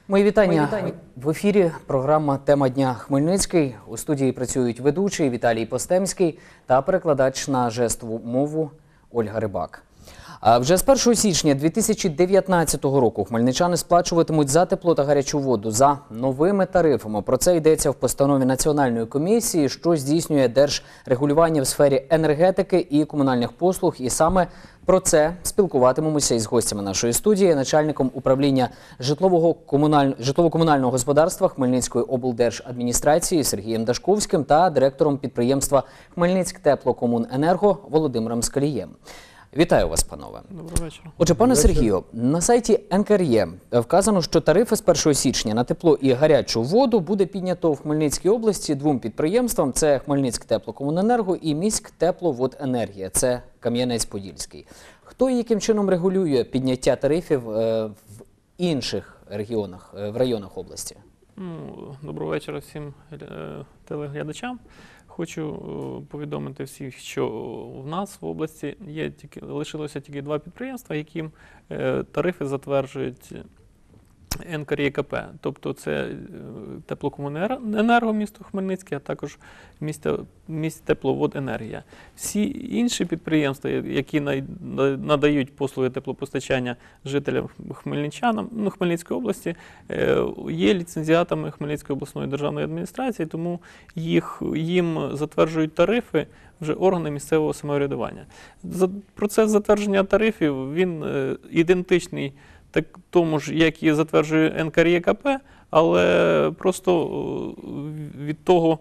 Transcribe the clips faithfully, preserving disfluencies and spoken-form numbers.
Мої вітання. Мої вітання. В ефірі програма «Тема дня Хмельницький». У студії працюють ведучий Віталій Постемський та перекладач на жестову мову Ольга Рибак. А вже з першого січня дві тисячі дев'ятнадцятого року хмельничани сплачуватимуть за тепло та гарячу воду за новими тарифами. Про це йдеться в постанові Національної комісії, що здійснює держрегулювання в сфері енергетики і комунальних послуг. І саме про це спілкуватимемося із гостями нашої студії, начальником управління житлового комуналь... житлово-комунального господарства Хмельницької облдержадміністрації Сергієм Дашковським та директором підприємства «Хмельницьктеплокомуненерго» Володимиром Скалієм. Вітаю вас, панове. Доброго вечора. Отже, пане Сергію, на сайті ен ка ер є вказано, що тарифи з першого січня на тепло і гарячу воду буде піднято в Хмельницькій області двом підприємствам. Це Хмельницьктеплокомуненерго і Міськтепловоденергія. Це Кам'янець-Подільський. Хто і яким чином регулює підняття тарифів в інших регіонах, в районах області? Ну, доброго вечора всім телеглядачам. Хочу повідомити всіх, що в нас в області є тільки, лишилося тільки два підприємства, яким тарифи затверджують ен ка ер є ка пе. Тобто це Теплокомуненерго місто Хмельницьке, а також Міськтепловоденергія. Всі інші підприємства, які надають послуги теплопостачання жителям хмельничанам, ну, Хмельницької області, є ліцензіатами Хмельницької обласної державної адміністрації, тому їх, їм затверджують тарифи вже органи місцевого самоврядування. Процес затвердження тарифів, він ідентичний так тому ж, як і затверджує ен ка ер є ка пе, але просто від того,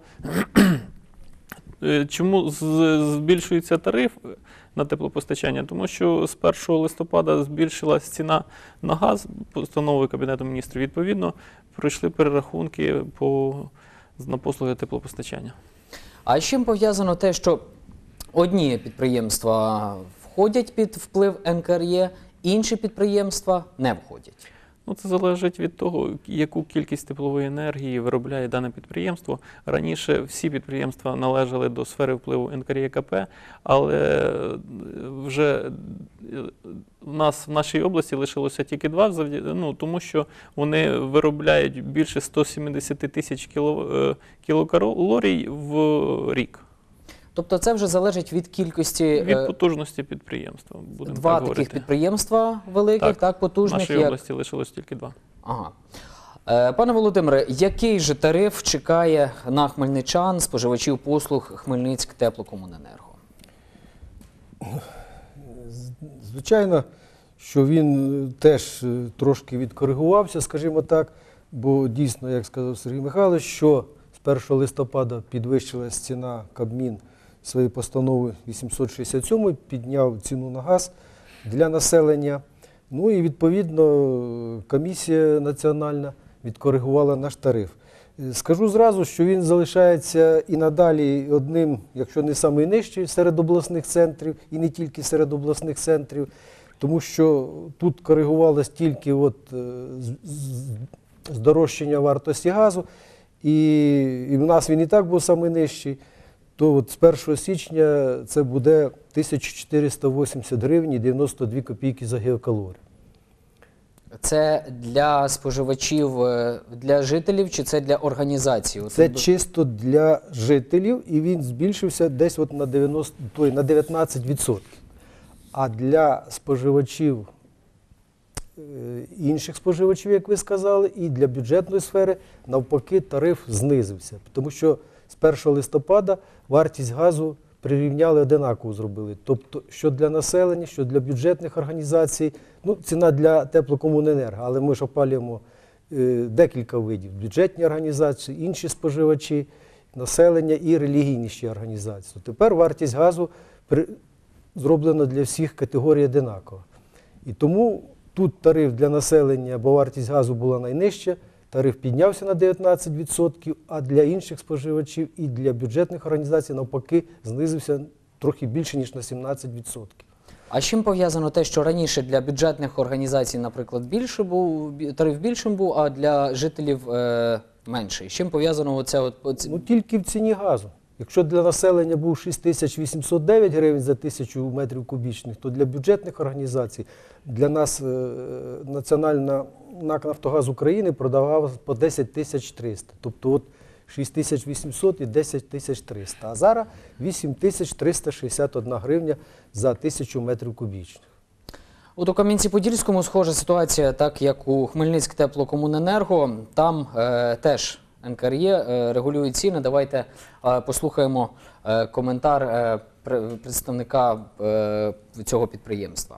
чому збільшується тариф на теплопостачання, тому що з першого листопада збільшилась ціна на газ постановою Кабінету міністрів. Відповідно, пройшли перерахунки по, на послуги теплопостачання. А з чим пов'язано те, що одні підприємства входять під вплив ен ка ер є, інші підприємства не входять? Ну, це залежить від того, яку кількість теплової енергії виробляє дане підприємство. Раніше всі підприємства належали до сфери впливу ен ка ер є ка пе, але вже в нас в нашій області лишилося тільки два, ну, тому що вони виробляють більше ста сімдесяти тисяч кіло, кілокалорій в рік. Тобто це вже залежить від кількості… Від потужності підприємства, будемо Два так таких говорити. підприємства великих, так, так потужних. В нашій як... області лишилось тільки два. Ага. Е, пане Володимире, який же тариф чекає на хмельничан, споживачів послуг Хмельницьктеплокомуненерго? Звичайно, що він теж трошки відкоригувався, скажімо так, бо дійсно, як сказав Сергій Михайлович, що з першого листопада підвищилась ціна, Кабмін своєю постановою вісімсот шістдесят сім підняв ціну на газ для населення. Ну і відповідно комісія національна відкоригувала наш тариф. Скажу зразу, що він залишається і надалі одним, якщо не найнижчий серед обласних центрів, і не тільки серед обласних центрів, тому що тут коригувалось тільки от здорожчання вартості газу, і, і в нас він і так був найнижчий, то от з першого січня це буде тисяча чотириста вісімдесят гривень і дев'яносто дві копійки за гігакалорію. Це для споживачів, для жителів чи це для організацій? Це чисто для жителів, і він збільшився десь от на, дев'яносто, той, на дев'ятнадцять відсотків. А для споживачів, інших споживачів, як ви сказали, і для бюджетної сфери, навпаки, тариф знизився. Тому що з першого листопада вартість газу прирівняли, одинаково зробили. Тобто, що для населення, що для бюджетних організацій, ну, ціна для теплокомуненерго, але ми ж опалюємо е, декілька видів. Бюджетні організації, інші споживачі, населення і релігійні ще організації. Тепер вартість газу при, зроблена для всіх категорій одинакова. І тому тут тариф для населення, бо вартість газу була найнижча, тариф піднявся на дев'ятнадцять відсотків, а для інших споживачів і для бюджетних організацій, навпаки, знизився трохи більше, ніж на сімнадцять відсотків. А з чим пов'язано те, що раніше для бюджетних організацій, наприклад, більше був, тариф більшим був, а для жителів е, менший? З чим пов'язано оце? От... Ну, тільки в ціні газу. Якщо для населення був шість тисяч вісімсот дев'ять гривень за тисячу метрів кубічних, то для бюджетних організацій, для нас е, національна НАК «Нафтогаз України» продавав по десять тисяч триста. Тобто от шість тисяч вісімсот і десять тисяч триста. А зараз вісім тисяч триста шістдесят одна гривня за тисячу метрів кубічних. От у Кам'янці-Подільському схожа ситуація, так як у Хмельницьк теплокомуненерго. Там е, теж НКРЕ е, регулює ціни. Давайте е, послухаємо е, коментар е, представника е, цього підприємства.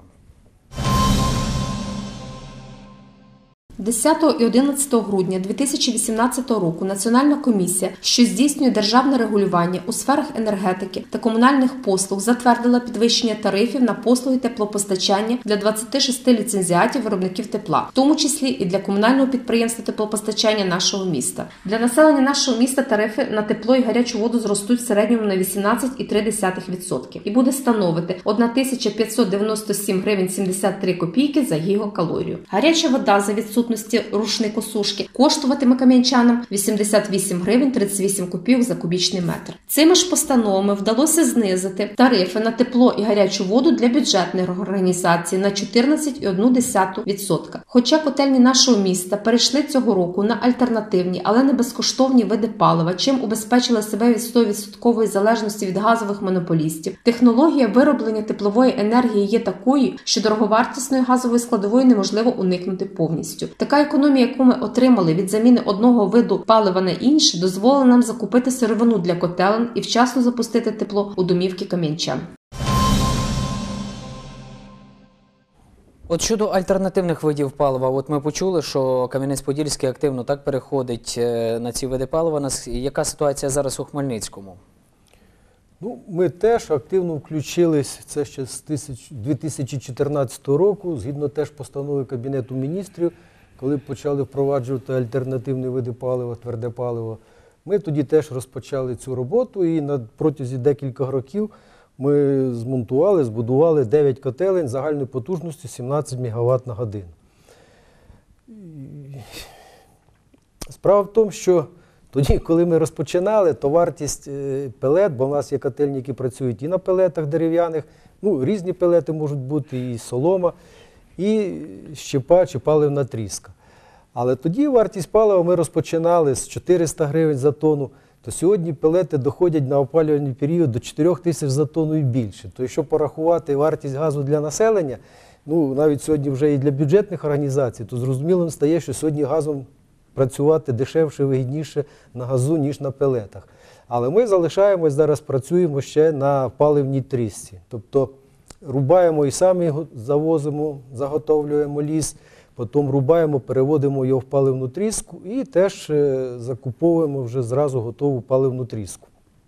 десятого і одинадцятого грудня дві тисячі вісімнадцятого року Національна комісія, що здійснює державне регулювання у сферах енергетики та комунальних послуг, затвердила підвищення тарифів на послуги теплопостачання для двадцяти шести ліцензіатів виробників тепла, в тому числі і для комунального підприємства теплопостачання нашого міста. Для населення нашого міста тарифи на тепло і гарячу воду зростуть в середньому на вісімнадцять цілих три десятих відсотка і буде становити тисяча п'ятсот дев'яносто сім гривень сімдесят три копійки за гігакалорію. Гаряча вода за відсутності рушникосушки коштуватиме кам'янчанам вісімдесят вісім гривень тридцять вісім копійок за кубічний метр. Цими ж постановами вдалося знизити тарифи на тепло і гарячу воду для бюджетних організацій на чотирнадцять цілих одну десяту відсотка. Хоча котельні нашого міста перейшли цього року на альтернативні, але не безкоштовні види палива, чим убезпечили себе від сто відсотків залежності від газових монополістів, технологія вироблення теплової енергії є такою, що дороговартісної газової складової неможливо уникнути повністю. Така економія, яку ми отримали від заміни одного виду палива на інше, дозволила нам закупити сировину для котелень і вчасно запустити тепло у домівки кам'янчан. От щодо альтернативних видів палива, от ми почули, що Кам'янець-Подільський активно так переходить е, на ці види палива. Нас- Яка ситуація зараз у Хмельницькому? Ну, ми теж активно включились, це ще з тисяч- дві тисячі чотирнадцятого року, згідно теж постанови Кабінету міністрів, коли почали впроваджувати альтернативні види палива, тверде паливо. Ми тоді теж розпочали цю роботу і на протязі декількох років ми змонтували, збудували дев'ять котелень загальною потужністю сімнадцять мегаватт на годину. І Справа в тому, що тоді, коли ми розпочинали, то вартість е, пелет, бо в нас є котельні, які працюють і на пелетах дерев'яних, ну, різні пелети можуть бути, і солома, і щепа чи паливна тріска. Але тоді вартість палива ми розпочинали з чотириста гривень за тонну, то сьогодні пелети доходять на опалювальний період до чотирьох тисяч за тонну і більше. То якщо порахувати вартість газу для населення, ну, навіть сьогодні вже і для бюджетних організацій, то зрозумілим стає, що сьогодні газом працювати дешевше, вигідніше на газу, ніж на пелетах. Але ми залишаємось, зараз працюємо ще на паливній трісці. Тобто рубаємо і самі го- завозимо, заготовлюємо ліс, потім рубаємо, переводимо його в паливну тріску і теж е, закуповуємо вже зразу готову паливну тріску.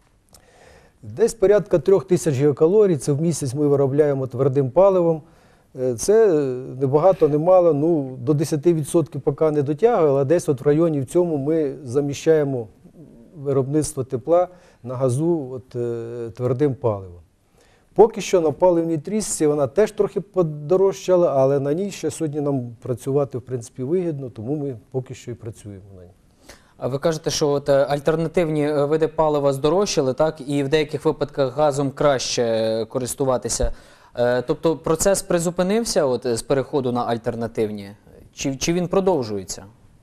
Десь порядка трьох тисяч гігакалорій, це в місяць ми виробляємо твердим паливом. Е, Це не багато, не мало, ну, до десяти відсотків поки не дотягує, але десь от в районі в цьому ми заміщаємо виробництво тепла на газу от, е, твердим паливом. Поки що на паливній трісці вона теж трохи подорожчала, але на ній ще сьогодні нам працювати в принципі вигідно, тому ми поки що і працюємо на ній. А ви кажете, що от, е, альтернативні е, види палива здорожчали, так, і в деяких випадках газом краще е, користуватися. Е, Тобто процес призупинився от, з переходу на альтернативні? Чи, чи він продовжується?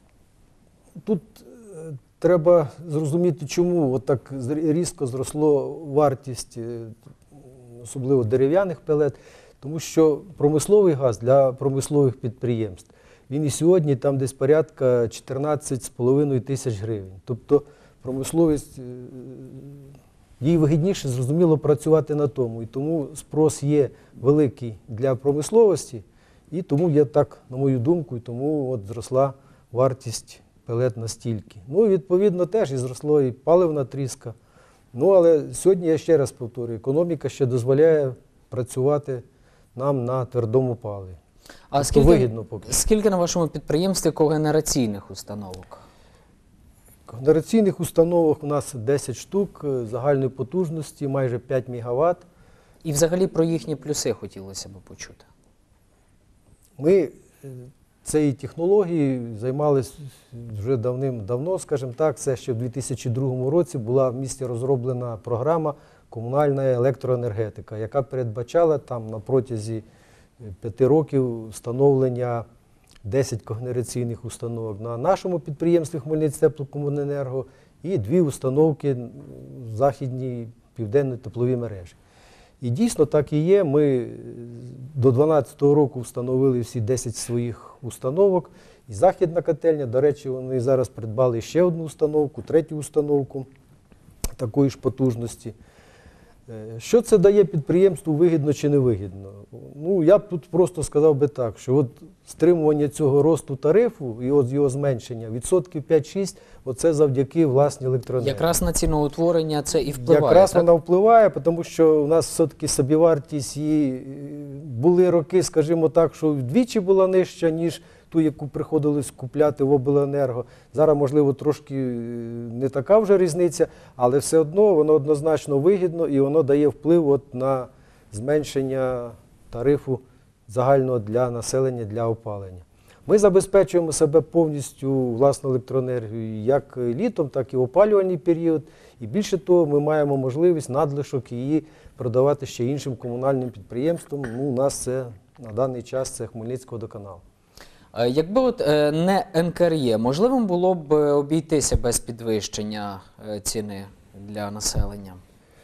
Тут е, треба зрозуміти, чому от так зр- різко зросло вартість, е, особливо дерев'яних пелет, тому що промисловий газ для промислових підприємств, він і сьогодні там десь порядка чотирнадцять з половиною тисяч гривень. Тобто промисловість, е, їй вигідніше, зрозуміло, працювати на тому. І тому спрос є великий для промисловості, і тому є так, на мою думку, і тому от зросла вартість пелет настільки. Ну і відповідно теж і зросло і паливна тріска. Ну, але сьогодні, я ще раз повторюю, економіка ще дозволяє працювати нам на твердому паливі. А Тобто скільки, вигідно поки. скільки на вашому підприємстві когенераційних установок? Когенераційних установок у нас десять штук, е, загальної потужності майже п'ять мегаватт. І взагалі про їхні плюси хотілося б почути. Ми е, цією технологією займалися вже давним-давно, скажімо так. Це ще в дві тисячі другому році була в місті розроблена програма «Комунальна електроенергетика», яка передбачала там на протязі п'яти років встановлення десять когенераційних установок на нашому підприємстві Хмельницьтеплокомуненерго і дві установки в західній південній тепловій мережі. І дійсно так і є. Ми до дві тисячі дванадцятого року встановили всі десять своїх установок. І західна котельня, до речі, вони зараз придбали ще одну установку, третю установку такої ж потужності. Що це дає підприємству, вигідно чи не вигідно? Ну, я б тут просто сказав би так, що от стримування цього росту тарифу і от його зменшення відсотків п'ять-шість, оце завдяки власній електроенергії. Якраз на ціноутворення це і впливає, Якраз так? вона впливає, тому що у нас все-таки собівартість її, були роки, скажімо так, що вдвічі була нижча, ніж ту, яку приходилось купляти в обленерго. Зараз, можливо, трошки не така вже різниця, але все одно воно однозначно вигідно і воно дає вплив от на зменшення тарифу загального для населення, для опалення. Ми забезпечуємо себе повністю власною електроенергією як літом, так і в опалювальний період. І більше того, ми маємо можливість надлишок її продавати ще іншим комунальним підприємствам. Ну, у нас це на даний час це Хмельницькводоканал. Якби от е, не ен ка ер є, можливо було б обійтися без підвищення е, ціни для населення?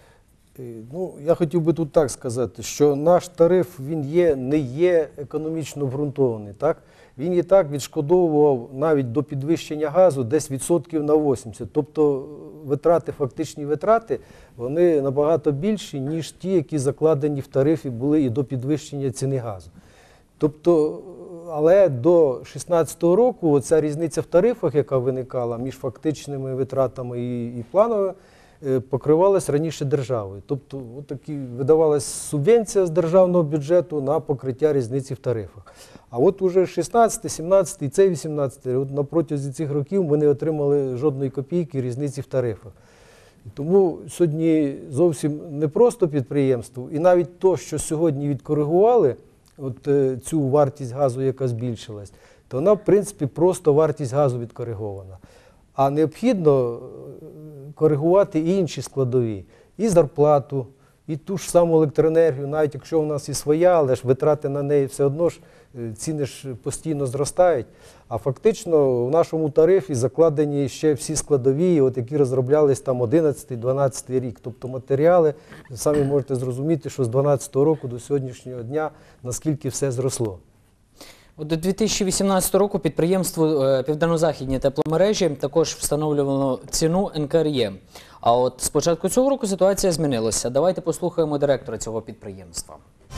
Ну, я хотів би тут так сказати, що наш тариф, він є, не є економічно обґрунтований, так? Він і так відшкодовував навіть до підвищення газу десь відсотків на вісімдесят. Тобто витрати, фактичні витрати, вони набагато більші, ніж ті, які закладені в тарифі були і до підвищення ціни газу. Тобто, але до дві тисячі шістнадцятого року оця різниця в тарифах, яка виникала між фактичними витратами і, і плановими, покривалась раніше державою. Тобто отакі, видавалась субвенція з державного бюджету на покриття різниці в тарифах. А от уже шістнадцятий, сімнадцятий і цей вісімнадцятий, от на протязі цих років ми не отримали жодної копійки різниці в тарифах. І тому сьогодні зовсім не просто підприємство, і навіть то, що сьогодні відкоригували, от цю вартість газу, яка збільшилась, то вона, в принципі, просто вартість газу відкоригована. А необхідно коригувати і інші складові, і зарплату, і ту ж саму електроенергію, навіть якщо у нас і своя, але ж витрати на неї все одно ж, ціни ж постійно зростають. А фактично в нашому тарифі закладені ще всі складові, от які розроблялись там одинадцятий-дванадцятий рік. Тобто матеріали, самі можете зрозуміти, що з дванадцятого року до сьогоднішнього дня наскільки все зросло. От до дві тисячі вісімнадцятого року підприємство Південно-Західні тепломережі також встановлювало ціну ен ка ер є. А от з початку цього року ситуація змінилася. Давайте послухаємо директора цього підприємства.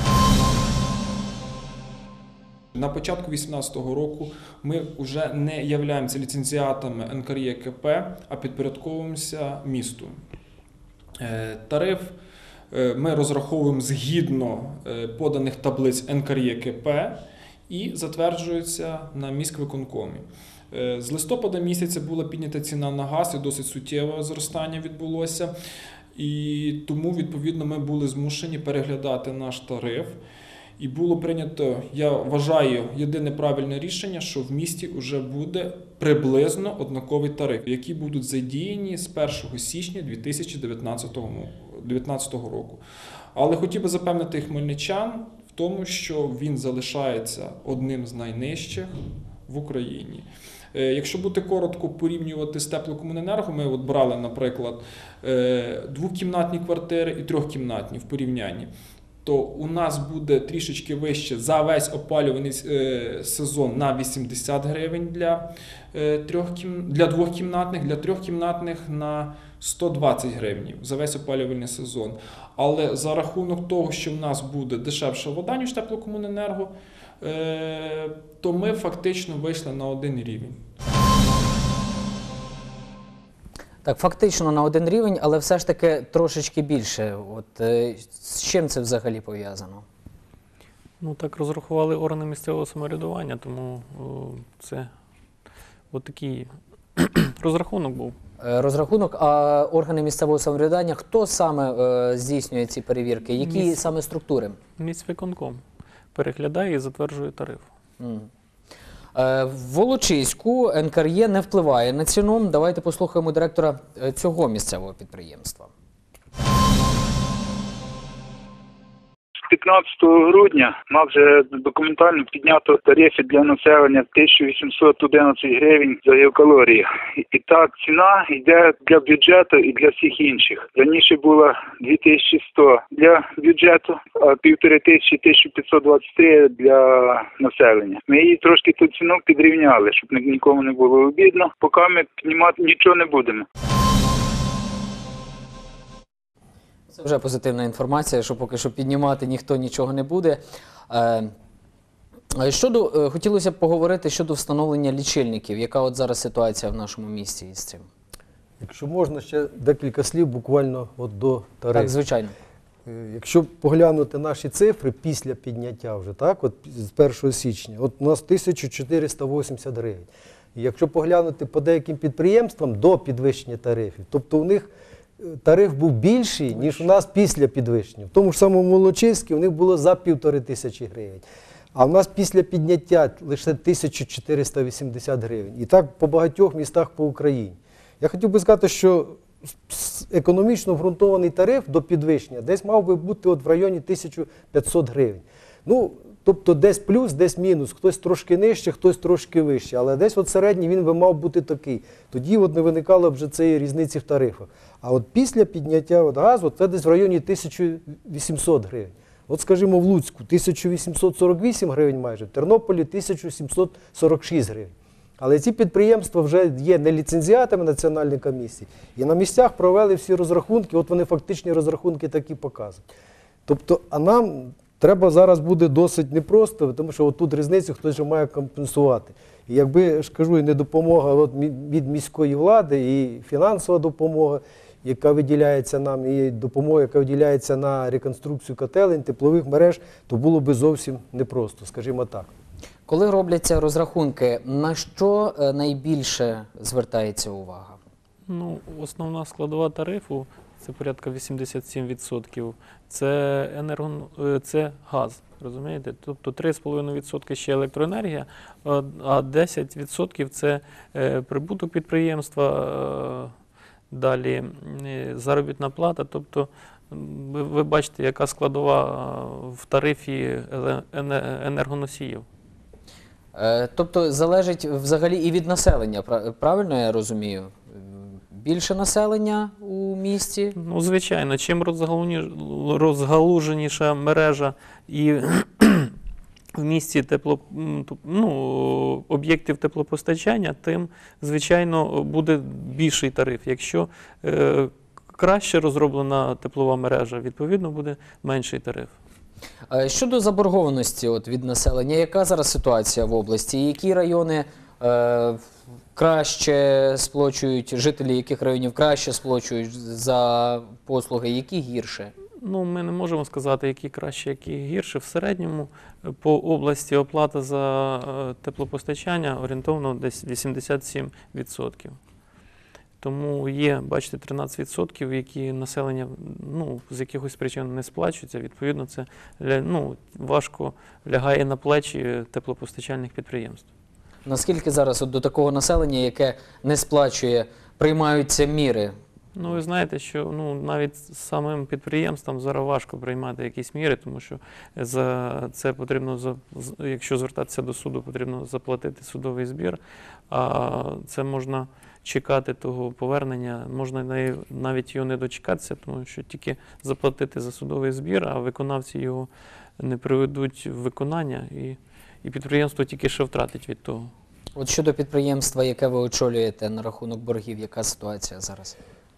На початку дві тисячі вісімнадцятого року ми вже не являємося ліцензіатами ен ка ер є ке пе, а підпорядковуємося місту. Тариф ми розраховуємо згідно поданих таблиць ен ка ер є ке пе і затверджується на міськвиконкомі. З листопада місяця була піднята ціна на газ і досить суттєве зростання відбулося. І тому, відповідно, ми були змушені переглядати наш тариф. І було прийнято, я вважаю, єдине правильне рішення, що в місті вже буде приблизно однаковий тариф, які будуть задіяні з першого січня дві тисячі дев'ятнадцятого року. Але хотів би запевнити хмельничан в тому, що він залишається одним з найнижчих в Україні. Якщо бути коротко порівнювати з теплокомуненерго, ми от брали, наприклад, двокімнатні квартири і трьохкімнатні в порівнянні, то у нас буде трішечки вище за весь опалюваний сезон на вісімдесят гривень для, для двохкімнатних, для трьохкімнатних на сто двадцять гривень за весь опалювальний сезон. Але за рахунок того, що в нас буде дешевша вода, ніж теплокомуненерго, то ми фактично вийшли на один рівень. Так, фактично на один рівень, але все ж таки трошечки більше. От, е, з чим це взагалі пов'язано? Ну, так розрахували органи місцевого самоврядування, тому о, це от такий розрахунок був. Е, розрахунок, а органи місцевого самоврядування, хто саме е, здійснює ці перевірки? Які Міс... саме структури? Міськвиконком переглядає і затверджує тариф. Mm. Е, В Волочиську ен ка ер є не впливає на ціну. Давайте послухаємо директора е, цього місцевого підприємства. п'ятнадцятого грудня МАК вже документально піднято тарифи для населення тисяча вісімсот одинадцять гривень за гігакалорії. І так ціна йде для бюджету і для всіх інших. Раніше було дві тисячі сто для бюджету, а півтори тисячі – тисяча п'ятсот двадцять три для населення. Ми її трошки ту ціну підрівняли, щоб нікому не було обідно. Поки ми піднімати нічого не будемо. Це вже позитивна інформація, що поки що піднімати ніхто нічого не буде. Е, Щодо, е, хотілося б поговорити щодо встановлення лічильників. Яка от зараз ситуація в нашому місті із цим? Якщо можна, ще декілька слів буквально от до тарифу. Так, звичайно. Е, Якщо поглянути наші цифри після підняття вже, так, от з першого січня, от у нас тисяча чотириста вісімдесят гривень. І якщо поглянути по деяким підприємствам до підвищення тарифів, тобто у них тариф був більший, ніж у нас після підвищення. В тому ж самому Волочиську у них було за півтори тисячі гривень. А в нас після підняття лише тисяча чотириста вісімдесят гривень. І так по багатьох містах по Україні. Я хотів би сказати, що економічно обґрунтований тариф до підвищення десь мав би бути от в районі тисяча п'ятсот гривень. Ну, тобто десь плюс, десь мінус, хтось трошки нижче, хтось трошки вище, але десь от середній він би мав бути такий. Тоді от не виникало б вже цієї різниці в тарифах. А от після підняття от газу це десь в районі тисяча вісімсот гривень. От, скажімо, в Луцьку тисяча вісімсот сорок вісім гривень майже, в Тернополі тисяча сімсот сорок шість гривень. Але ці підприємства вже є не ліцензіатами Національної комісії, і на місцях провели всі розрахунки, от вони фактичні розрахунки такі показують. Тобто, а нам треба зараз буде досить непросто, тому що тут різницю хтось вже має компенсувати. І якби, я ж кажу, і не допомога от від міської влади, і фінансова допомога, яка виділяється нам, і допомога, яка виділяється на реконструкцію котелень, теплових мереж, то було би зовсім непросто, скажімо так. Коли робляться розрахунки, на що е, найбільше звертається увага? Ну, основна складова тарифу це порядка вісімдесят сім відсотків. Це енерго, е, це газ, розумієте? Тобто три з половиною відсотки ще електроенергія, а- а десять відсотків це е, прибуток підприємства, е, далі е, заробітна плата. Тобто м, ви, ви бачите, яка складова е, в тарифі еле- ене- енергоносіїв. Е, Тобто залежить взагалі і від населення, пра- правильно я розумію? Е, Більше населення у місті? Ну, звичайно, чим розгалуні- розгалуженіша мережа і в місті тепло, м, ту- ну, об'єктів теплопостачання, тим, звичайно, буде більший тариф. Якщо е, краще розроблена теплова мережа, відповідно, буде менший тариф. Е, Щодо заборгованості от, від населення, яка зараз ситуація в області? Які райони е, краще сплачують, жителі яких районів краще сплачують за послуги, які гірше? Ну, ми не можемо сказати, які краще, які гірше. В середньому е, по області оплата за е, теплопостачання орієнтовно десь вісімдесят сім відсотків. Тому є, бачите, тринадцять відсотків, які населення, ну, з якихось причин не сплачуються. Відповідно, це ля- ну, важко лягає на плечі теплопостачальних підприємств. Наскільки зараз от до такого населення, яке не сплачує, приймаються міри? Ну, ви знаєте, що ну, навіть самим підприємствам зараз важко приймати якісь міри, тому що за це потрібно, за- з- якщо звертатися до суду, потрібно заплатити судовий збір, а це можна чекати того повернення, можна най- навіть його не дочекатися, тому що тільки заплатити за судовий збір, а виконавці його не приведуть в виконання, і, і підприємство тільки що втратить від того. От щодо підприємства, яке ви очолюєте на рахунок боргів, яка ситуація зараз?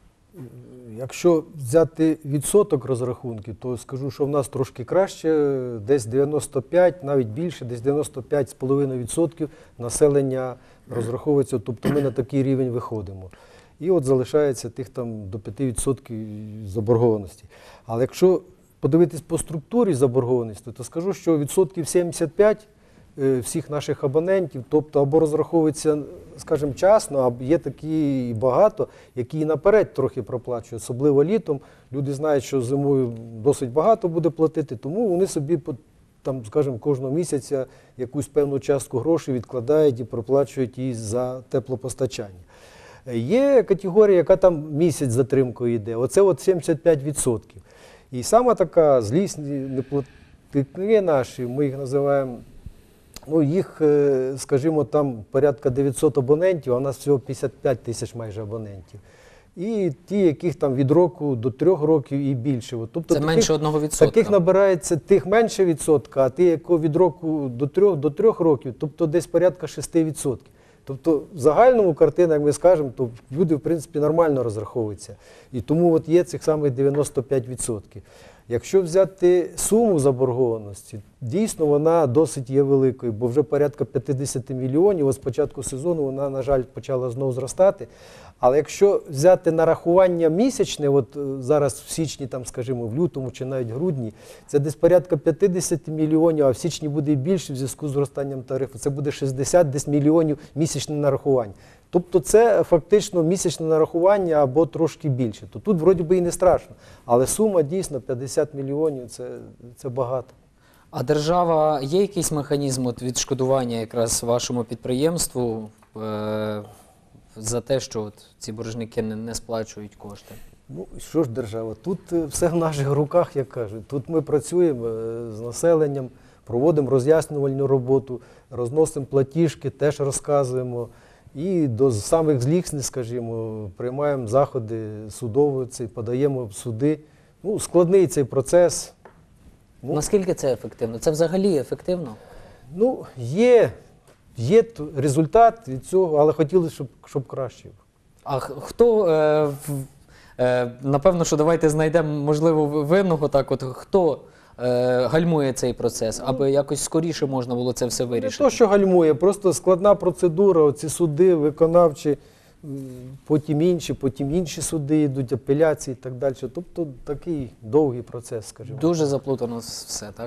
Якщо взяти відсоток розрахунків, то скажу, що в нас трошки краще, десь дев'яносто п'ять, навіть більше, десь дев'яносто п'ять з половиною відсотків населення розраховується, тобто ми на такий рівень виходимо. І от залишається тих там до п'яти відсотків заборгованості. Але якщо подивитись по структурі заборгованості, то скажу, що відсотків сімдесят п'ять е, всіх наших абонентів, тобто або розраховується, скажімо, часно, а є такі і багато, які і наперед трохи проплачують, особливо літом. Люди знають, що зимою досить багато буде платити, тому вони собі по- там, скажімо, кожного місяця якусь певну частку грошей відкладають і проплачують її за теплопостачання. Є категорія, яка там місяць затримкою йде, оце от сімдесят п'ять відсотків. І сама така злісні неплатники наші, ми їх називаємо, ну їх, скажімо, там порядка дев'ятсот абонентів, а у нас всього п'ятдесят п'ять тисяч майже абонентів. І ті, яких там від року до трьох років і більше. От, тобто Це таких, менше одного відсотка. Таких набирається тих менше відсотка, а ті, якого від року до трьох, до трьох років, тобто десь порядка шести відсотків. Тобто в загальному картина, як ми скажемо, то люди, в принципі, нормально розраховуються. І тому от є цих самих дев'яносто п'ять відсотків. Якщо взяти суму заборгованості, дійсно вона досить є великою, бо вже порядка п'ятдесят мільйонів, ось з початку сезону вона, на жаль, почала знову зростати. Але якщо взяти нарахування місячне, от зараз в січні, там, скажімо, в лютому чи навіть грудні, це десь порядка п'ятдесят мільйонів, а в січні буде і більше в зв'язку з зростанням тарифу, це буде шістдесят десь мільйонів місячне нарахування. Тобто це фактично місячне нарахування або трошки більше. То тут вроді би і не страшно, але сума дійсно п'ятдесят мільйонів, це, це багато. А держава, є якийсь механізм от відшкодування якраз вашому підприємству е за те, що от ці боржники не, не сплачують кошти? Ну, що ж держава, тут все в наших руках, як кажуть. Тут ми працюємо з населенням, проводимо роз'яснювальну роботу, розносимо платіжки, теж розказуємо. І до самих злісних, скажімо, приймаємо заходи судові, подаємо в суди. Ну, складний цей процес. Ну, Наскільки це ефективно? Це взагалі ефективно? Ну, є, є результат від цього, але хотілося, щоб, щоб краще. А х- хто, е, в- е, напевно, що давайте знайдемо, можливо, винного, так от, хто е, гальмує цей процес, аби якось скоріше можна було це все Не вирішити? то, що гальмує, просто складна процедура, оці суди виконавчі, м, потім інші, потім інші суди йдуть, апеляції і так далі. Тобто такий довгий процес, скажімо. Дуже заплутано все, так?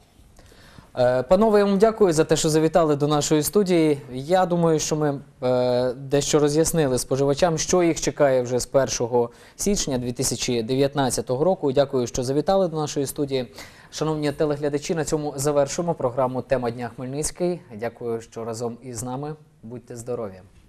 Е, Панове, я вам дякую за те, що завітали до нашої студії. Я думаю, що ми е, дещо роз'яснили споживачам, що їх чекає вже з першого січня дві тисячі дев'ятнадцятого року. Дякую, що завітали до нашої студії. Шановні телеглядачі, на цьому завершимо програму «Тема дня Хмельницький». Дякую, що разом із нами. Будьте здорові!